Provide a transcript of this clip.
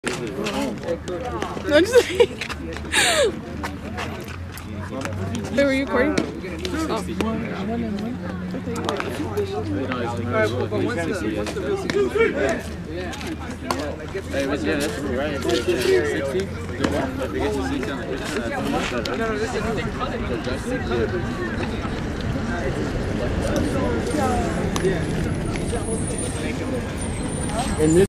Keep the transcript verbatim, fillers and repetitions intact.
No, just Wait, were you recording? Oh. Hey, what's your that's right? sixty? And this